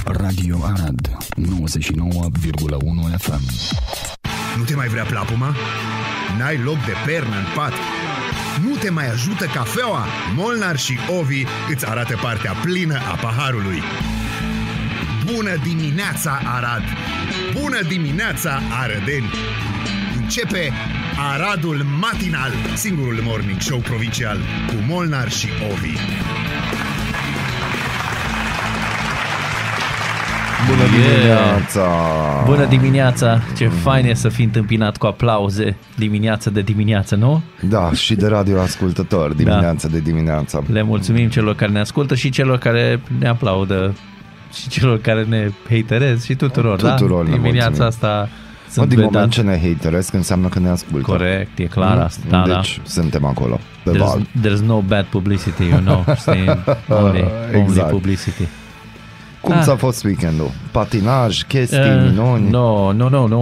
Radio Arad 99,1 FM. Nu te mai vrea plapuma? N-ai loc de pernă în pat? Nu te mai ajută cafeaua? Molnar și Ovi îți arată partea plină a paharului. Bună dimineața, Arad! Bună dimineața, arădeni! Începe Aradul Matinal, singurul morning show provincial cu Molnar și Ovi. Bună dimineața! Bună dimineața! Ce fain e să fii întâmpinat cu aplauze dimineața de dimineață, nu? Da, și de radioascultători dimineața de dimineața. Le mulțumim celor care ne ascultă și celor care ne aplaudă și celor care ne haterez și tuturor, da? Dimineața asta sunt din vedat. moment ce ne hateresc înseamnă că ne ascultă. Corect, e clar asta. Da, deci suntem acolo, pe val. There's no bad publicity, you know. Only publicity. Cum ți-a fost weekendul? Patinaj, chestii, minuni? Nu.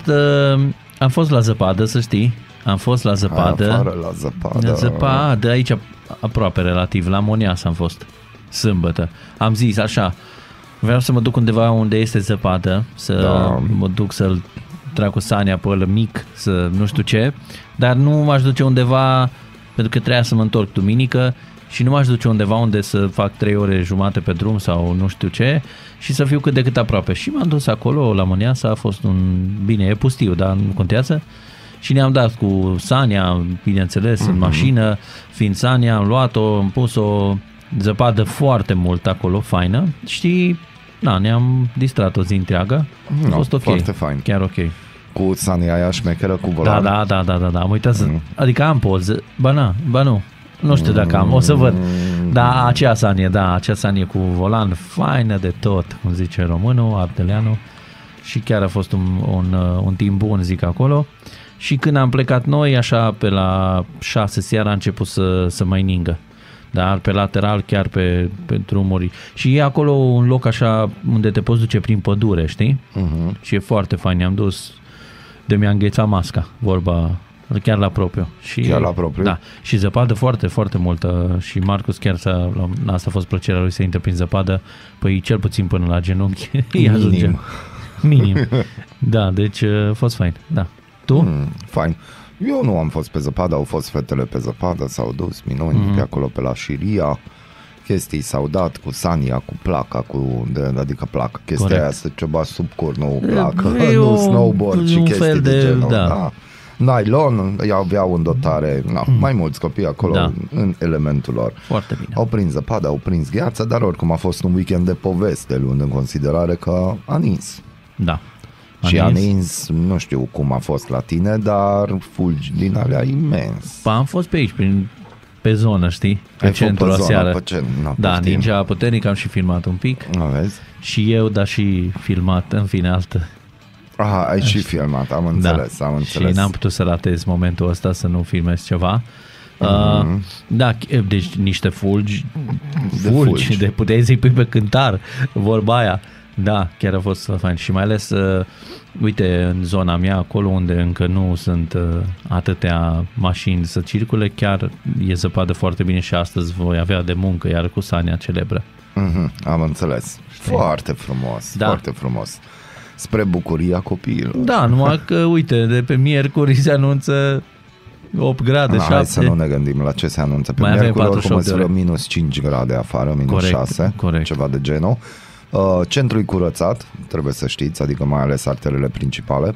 Am fost la zăpadă, să știi. Am fost la zăpadă. Afară la zăpadă. La zăpadă, aici aproape relativ, la Monias am fost sâmbătă. Am zis așa, vreau să mă duc undeva unde este zăpadă, mă duc să-l trag cu Sania pe ăla mic, să nu știu ce, dar nu m-aș duce undeva, pentru că trebuia să mă întorc duminică, și nu m-aș duce undeva unde să fac 3 ore jumate pe drum sau nu știu ce și să fiu cât de cât aproape. Și m-am dus acolo la Moniasa, a fost bine, e pustiu, dar nu contează. Și ne-am dat cu Sania, bineînțeles, în mașină, fiind Sania, am luat-o, am pus-o, zăpadă foarte mult acolo, faină. Și ne-am distrat o zi întreagă. A fost ok. Foarte fain. Chiar ok. Cu Sania aia șmecheră cu volan. Da. Am uitat să... Adică am poză. Ba nu. Nu știu dacă am, o să văd. Da, acea Sanie cu volan, faină de tot, cum zice românul, ardeleanul. Și chiar a fost un timp bun, zic, acolo. Și când am plecat noi, așa pe la 6 seara a început să mai ningă. Dar pe lateral, chiar pe drumuri. Și e acolo un loc așa unde te poți duce prin pădure, știi? Și e foarte fain, ne-am dus de mi-a înghețat masca, vorba... Chiar la propriu. Chiar la propriu? Da. Și zăpadă foarte, foarte multă. Și Marcus chiar asta a fost plăcerea lui să intre prin zăpadă. Păi cel puțin până la genunchi. Minim. Da, deci a fost fain. Da. Tu? Fain. Eu nu am fost pe zăpadă, au fost fetele pe zăpadă, s-au dus minuni pe acolo pe la Șiria. Chestii s-au dat cu Sania, cu placa, adică placa. Chestia aia să ceva sub curnul, placă, nu snowboard și chestii de genul. Da. Nylon, aveau în dotare mai mulți copii acolo în elementul lor. Foarte bine. Au prins zăpadă, au prins gheață, dar oricum a fost un weekend de poveste, luând în considerare că a nins. Da. Și a nins, nu știu cum a fost la tine, dar fulgi din alea imens. Am fost pe aici, pe zonă, știi? Pe centru aseară. Da, ningea puternic, am și filmat un pic. Vezi? Și eu, dar și filmat, în fine, altă. Ai și filmat, am înțeles. Și n-am putut să ratez momentul ăsta să nu filmez ceva. Da, deci niște fulgi, de puteai să-i pui pe cântar, vorba aia. Da, chiar a fost fain. Și mai ales, uite, în zona mea, acolo unde încă nu sunt atâtea mașini să circule, chiar e zăpadă foarte bine și astăzi voi avea de muncă, iar cu Sania celebră. Am înțeles. Foarte frumos, foarte frumos. Spre bucuria copiilor. Da, numai că, uite, de pe miercuri se anunță 8 grade, 7. Hai să nu ne gândim la ce se anunță. Pe miercuri oricum îți vreo minus 5 grade afară, minus 6, ceva de genul. Centrul e curățat, trebuie să știți, adică mai ales arterele principale.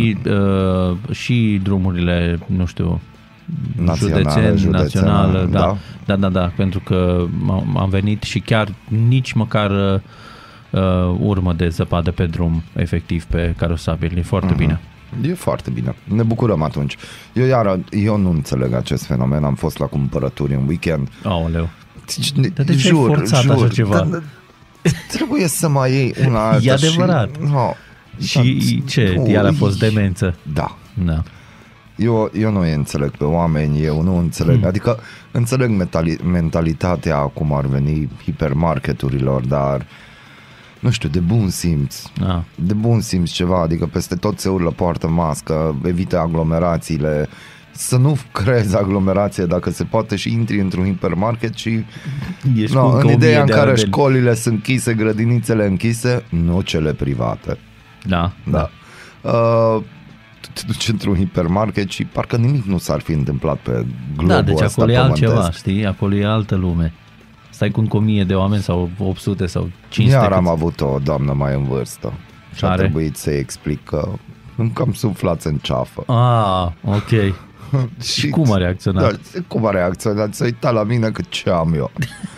Și drumurile, nu știu, naționale, da, pentru că am venit și chiar nici măcar urmă de zăpadă pe drum, efectiv, pe carosabil. E foarte bine. E foarte bine. Ne bucurăm atunci. Eu nu înțeleg acest fenomen. Am fost la cumpărături în weekend. Aoleu. Dar de ce ai forțat așa ceva? Trebuie să mai iei una alta. E adevărat. Și ce? Iar a fost demență. Da. Eu nu înțeleg pe oameni, eu nu înțeleg, adică înțeleg mentalitatea cum ar veni hipermarketurilor, dar nu știu, de bun simț. De bun simț ceva, adică peste tot se urlă, poartă mască, evită aglomerațiile, să nu creezi aglomerație dacă se poate și intri într-un hipermarket și în ideea în care școlile sunt închise, grădinițele închise, nu cele private. Da. Te duci într-un hipermarket și parcă nimic nu s-ar fi întâmplat pe globul ăsta. Da, deci acolo e altceva, știi? Acolo e altă lume. Stai cu 1000 de oameni sau 800 sau 500. Iar am avut o doamnă mai în vârstă și a trebuit să-i explic că încă am suflați în ceafă. Ok. Și cum a reacționat? Da, cum a reacționat? S-a uitat la mine că ce am eu.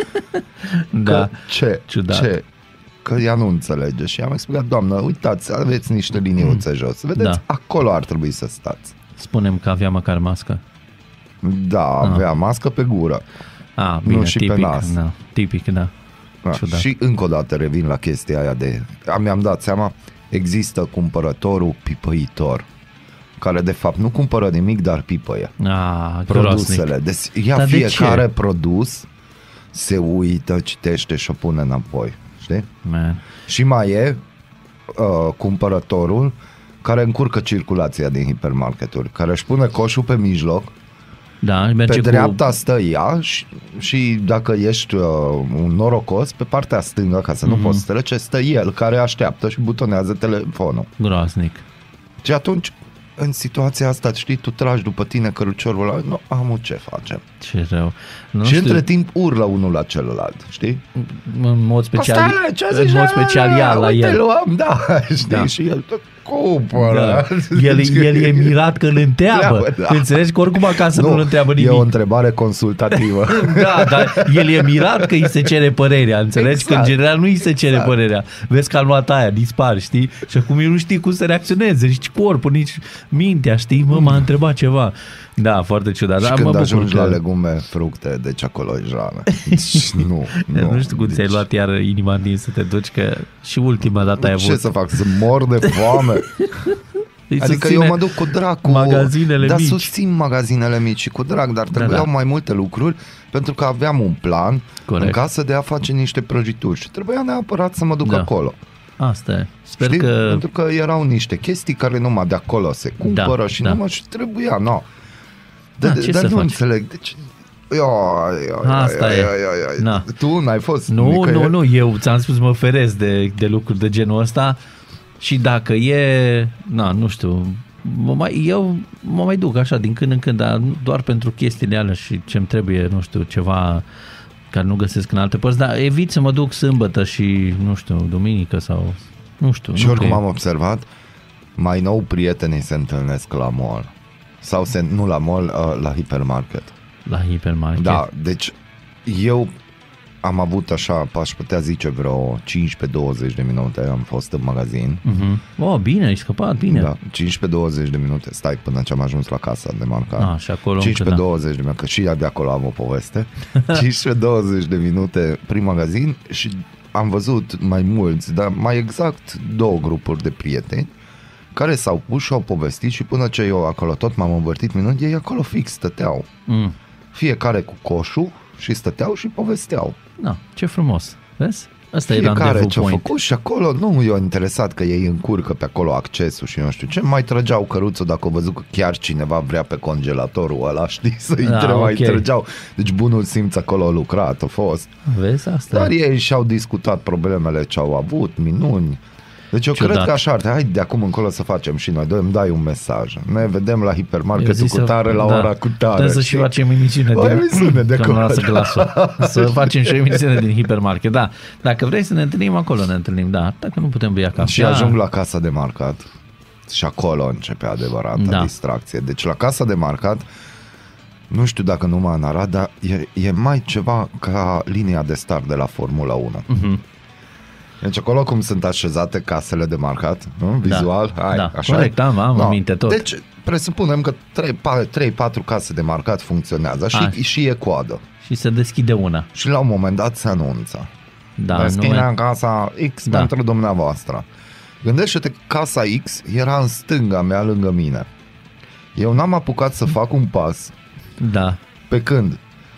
Da. Ciudat. Că ea nu înțelege și am explicat, doamnă, uitați, aveți niște liniuțe jos. Vedeți, acolo ar trebui să stați. Spunem că avea măcar mască. Da, avea mască pe gură. Bine, nu și tipic, pe nas. Da, tipic, da. Și încă o dată revin la chestia aia mi-am dat seama, există cumpărătorul pipăitor, care de fapt nu cumpără nimic, dar pipăie produsele. Deci fiecare produs, se uită, citește și o pune înapoi. Știi? Și mai e cumpărătorul care încurcă circulația din hipermarketuri, care își pune coșul pe mijloc, pe dreapta stă ea și dacă ești un norocos, pe partea stângă, ca să nu poți trece, stă el care așteaptă și butonează telefonul. Groaznic. Și atunci, în situația asta, știi, tu tragi după tine căruciorul ăla, nu am ce facem. Ce rău. Între timp urlă unul la celălalt, știi? În mod special, ea la el. Luăm, știi, și el tot cumpără. El e mirat că îl întreabă. Înțelegi că oricum acasă nu îl întreabă nimic. E o întrebare consultativă. Dar el e mirat că îi se cere părerea, înțelegi? Că în general nu îi se cere părerea. Vezi că a luat aia, dispari, știi? Și acum eu nu știi cum să reacționeze, nici corpul, nici mintea, știi? M-a întrebat ceva. Da, foarte ciudat. Și când ajungi la legume, fructe, deci acolo e jană. Nu știu cum ți-ai luat iar inima din să te duci, că și ultima dată ai avut. Ce să fac? Să mor de foame? Adică eu mă duc cu drag cu magazinele mici. Susțin magazinele mici și cu drag, dar trebuiau mai multe lucruri pentru că aveam un plan în casă de a face niște prăjituri și trebuia neapărat să mă duc acolo. Asta e. Sper că... Pentru că erau niște chestii care numai de acolo se cumpără și numai și trebuia, dar nu înțeleg. Deci asta e. Tu n-ai fost? Nu, eu ți-am spus mă feresc de lucruri de genul ăsta și dacă e, nu știu, eu mă mai duc așa din când în când, dar doar pentru chestiile alea și ce-mi trebuie, nu știu, ceva care nu găsesc în alte părți, dar evit să mă duc sâmbătă și, nu știu, duminică sau, nu știu. Și oricum am observat, mai nou prietenii se întâlnesc la mall. Sau nu la mall, la hipermarket. La hipermarket. Da, deci eu am avut așa, aș putea zice vreo 15-20 de minute am fost în magazin. Bine, ai scăpat, bine. Da, 15-20 de minute, stai până ce am ajuns la casa de marcat. Și acolo 15-20 de minute, că și de acolo am o poveste. 15-20 de minute prin magazin și am văzut mai mulți, dar mai exact 2 grupuri de prieteni care s-au pus și au povestit și până ce eu acolo tot m-am învârtit minut, ei acolo fix stăteau. Fiecare cu coșul și stăteau și povesteau. Ce frumos. Vezi? Asta e fiecare ce-a făcut și acolo nu i-a interesat că ei încurcă pe acolo accesul și nu știu ce, mai trăgeau căruțul dacă au văzut că chiar cineva vrea pe congelatorul ăla, știi, să intre, mai trăgeau. Deci bunul simț acolo a lucrat, a fost. Vezi asta? Dar ei și-au discutat problemele ce au avut, minuni. Deci eu cred că așa, hai de acum încolo să facem și noi, îmi dai un mesaj. Ne vedem la hipermarketul cu tare la ora cu tare. Trebuie să și facem emisiune de acolo. Să facem și o emisiune din hipermarket. Da, dacă vrei să ne întâlnim acolo, ne întâlnim, da. Dacă nu putem bea cafea. Și ajung la casa de marcat și acolo începe adevărata distracție. Deci la casa de marcat, nu știu dacă numai în Arad, dar e mai ceva ca linia de start de la Formula 1. Deci acolo cum sunt așezate casele de marcat, nu? Vizual, așa. Corect, am aminte tot. Deci presupunem că 3-4 case de marcat funcționează și e coadă. Și se deschide una. Și la un moment dat se anunță. Deschidem casa X pentru dumneavoastră. Gândește-te, casa X era în stânga mea lângă mine. Eu n-am apucat să fac un pas. Pe când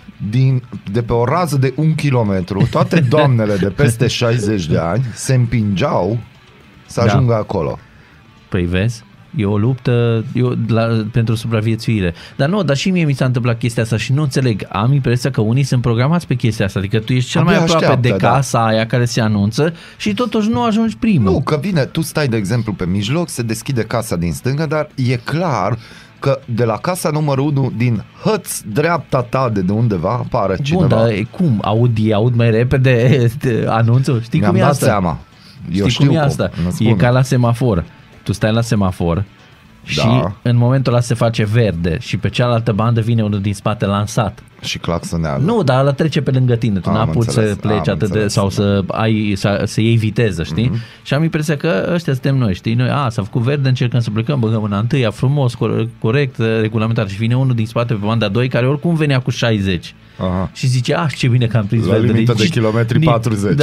de pe o rază de 1 kilometru, toate doamnele de peste 60 de ani se împingeau să ajungă acolo. Păi vezi? E o luptă pentru supraviețuire. Dar și mie mi s-a întâmplat chestia asta și nu înțeleg. Am impresia că unii sunt programați pe chestia asta. Adică tu ești cel mai aproape de casa aia care se anunță și totuși nu ajungi primul. Nu, că vine, tu stai de exemplu pe mijloc, se deschide casa din stânga, dar e clar că de la casa numărul 1 din hăț dreapta ta de undeva apare cineva. Bun, dar cum? Aud mai repede anunțul? Știi cum e asta? Seama. Eu știi cum e asta? E ca la semafor. Tu stai la semafor și în momentul ăla se face verde și pe cealaltă bandă vine unul din spate lansat. Și claxonează. Nu, dar ăla trece pe lângă tine. Tu n-apuci să pleci atât de, sau să iei viteză, știi? Și am impresia că ăștia suntem noi, știi? Noi, s-a făcut verde, încercăm să plecăm, băgăm în întâia, frumos, corect, regulamentar. Și vine unul din spate pe banda 2 care oricum venea cu 60. Aha. Și zice, ce bine că am prins la limită de kilometri 40.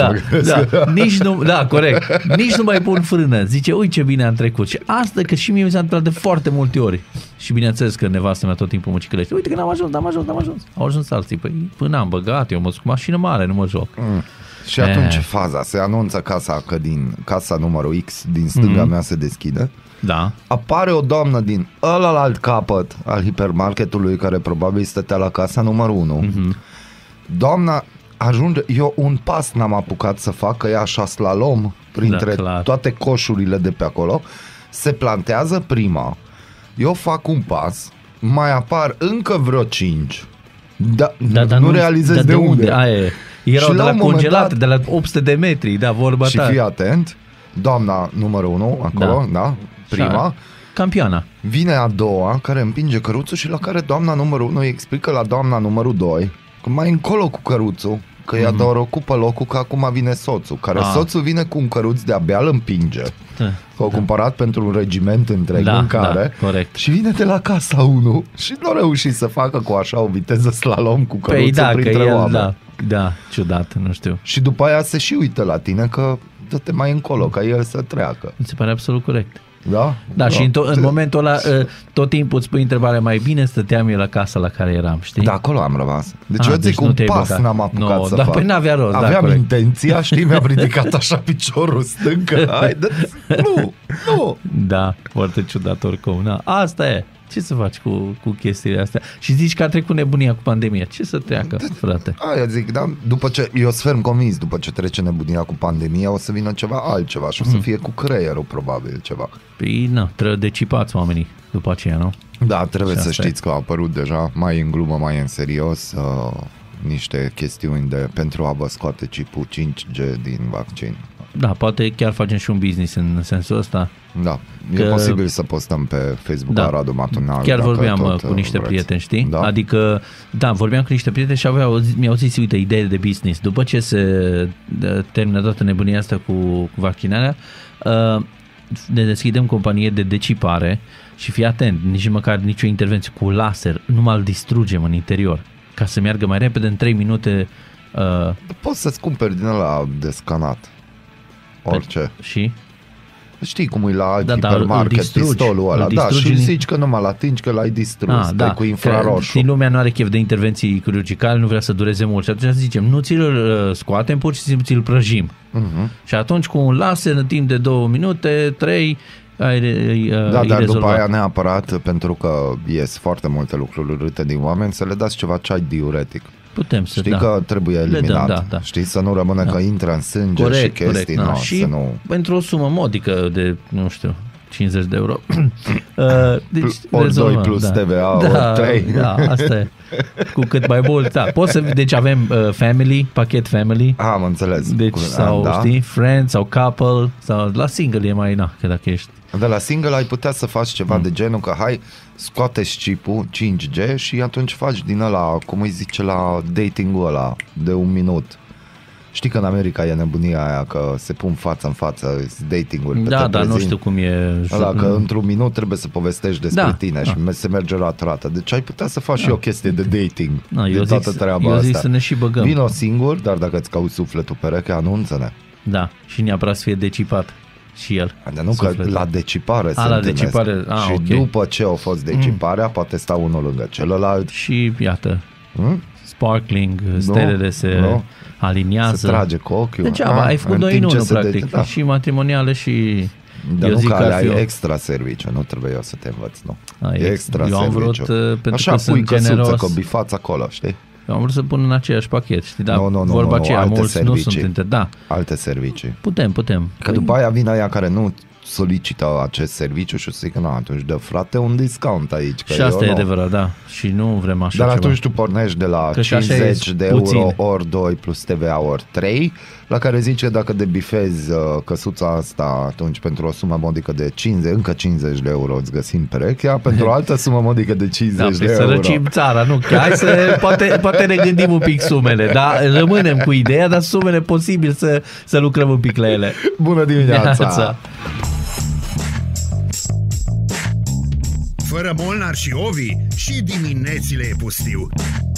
Corect. Nici nu mai pun frână. Zice, ui ce bine am trecut. Și asta că și mie mi s-a întâmplat de foarte multe ori. Și bineînțeles că nevastă mea tot timpul mucicălește. Uite că am ajuns. Au ajuns alții. Păi până am băgat, eu mă duc cu mașină mare, nu mă joc. Și atunci faza, se anunță casa că din casa numărul X din stânga mea se deschide. Da. Apare o doamnă din ălalt capăt al hipermarketului care probabil stătea la casa numărul 1. Doamna ajunge, eu un pas n-am apucat să fac, că e așa slalom printre toate coșurile de pe acolo. Se plantează prima, eu fac un pas, mai apar încă vreo 5. Dar nu realizez de unde. Erau de la congelat, de la 800 de metri, vorba ta. Și fii atent, doamna numărul 1 acolo, prima, campioana. Vine a doua care împinge căruțul și la care doamna numărul 1 îi explică la doamna numărul 2 că mai încolo cu căruțul, că ea doar ocupă locul, că acum vine soțul, care soțul vine cu un căruț de-abia îl împinge. Că au cumpărat pentru un regiment întreg în care corect. Și vine de la casa 1 și nu a reușit să facă cu așa o viteză slalom cu căruțul printre oameni. Da, ciudat, nu știu. Și după aia se și uită la tine că dă-te mai încolo, ca el să treacă. Mi se pare absolut corect. Da, și în momentul ăla tot timpul îți pui întrebarea, mai bine stăteam eu la casa la care eram, știi? Da, acolo am rămas. Deci eu zic un pas n-am apucat să fac. Păi n-avea rost. Aveam intenția, știi, mi-am ridicat așa piciorul stâncă. Nu. Da, foarte ciudat oricum. Asta e. Ce să faci cu chestiile astea? Și zici că a trecut nebunia cu pandemia. Ce să treacă, frate? Aia zic, după ce, eu sunt ferm convins, după ce trece nebunia cu pandemia, o să vină ceva altceva și o să fie cu creierul, probabil, ceva. Păi, trebuie decipați oamenii după aceea, nu? Da, trebuie să știți că au apărut deja, mai în glumă, mai în serios, niște chestiuni pentru a vă scoate chipul 5G din vaccin. Da, poate chiar facem și un business în sensul ăsta. Da, e posibil să postăm pe Facebook a Radu Matinal. Chiar vorbeam cu niște prieteni, știi? Da? Adică, vorbeam cu niște prieteni și mi-au zis, uite, idee de business. După ce se termină toată nebunia asta cu vaccinarea, ne deschidem companie de decipare și fii atent, nici măcar nicio intervenție cu laser, numai îl distrugem în interior, ca să meargă mai repede în 3 minute. Poți să-ți cumperi din ăla de scanat. Orice. Și? Știi cum e la alt hipermarket, pistolul ăla. Da, și zici că nu mă-l atingi, că l-ai distrus, cu infraroșu. Lumea nu are chef de intervenții chirurgicale, nu vrea să dureze mult. Și atunci zicem, nu ți-l scoatem, pur și simplu ți-l prăjim. Și atunci cu un laser, în timp de 2 minute, 3, dar după aia neapărat, pentru că ies foarte multe lucruri urâte din oameni, să le dați ceva ceai diuretic. Putem să, știi că trebuie eliminat. Știi, să nu rămână că intră în sânge și chestii. Și pentru o sumă modică de, nu știu, 50 de euro. Deci, ori 2 plus TVA, ori 3. Da, asta e. Cu cât mai mult. Da. Deci avem pachet family. Am înțeles. Deci, știi, friends sau couple, sau la single e mai, că dacă ești. De la single ai putea să faci ceva de genul că hai, scoate-și chipul 5G și atunci faci din ăla, cum îi zice la dating-ul ăla de 1 minut. Știi că în America e nebunia aia că se pun față în față dating-uri. Dar nu știu cum e. Ăla că într-un minut trebuie să povestești despre tine și se merge la trată. Deci ai putea să faci și o chestie de dating. Eu zic să ne și băgăm. Vino singur, dar dacă îți cauți sufletul pereche, anunță-ne. Da, și neapărat să fie decipat și el. Dar nu că la decipare se întâlnesc. Și după ce a fost deciparea, poate sta unul lângă celălalt. Și iată, sparkling, stelele se aliniază. Se trage cu ochiul. Degeaba, ai făcut 2 în 1 practic. Și matrimoniale și Dar eu nu zic că că ar ai fi extra serviciu, nu trebuie eu să te învăț, nu. E extra eu am serviciu. vrut, pentru așa că pui sunt căsuță, generos. că bifați acolo, știi? Eu am vrut să pun în aceeași pachet, știi, dar Nu, vorba aceea, alte mulți servicii. nu sunt între... Da, Alte servicii. putem. Că după aia vin aia care nu solicită acest serviciu și o să zic, atunci dă frate un discount aici. Că Și asta e nu. adevărat, da. Și nu vrem așa Dar ceva. atunci tu pornești de la Că și așa 50 de puțin. euro ori 2 plus TVA ori 3, la care zice dacă debifezi căsuța asta, atunci pentru o sumă modică de 50, încă 50 de euro îți găsim perechea, pentru o altă sumă modică de 50 de să euro. răcim țara, nu? Hai să, poate ne gândim un pic sumele, dar rămânem cu ideea, dar sumele posibil să lucrăm un pic la ele. Bună dimineața! Fără Molnar și Ovi, și diminețile e pustiu.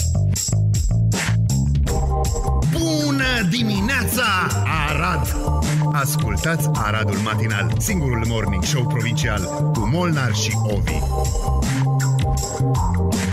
Bună dimineața, Arad! Ascultați Aradul Matinal, singurul morning show provincial cu Molnar și Ovi.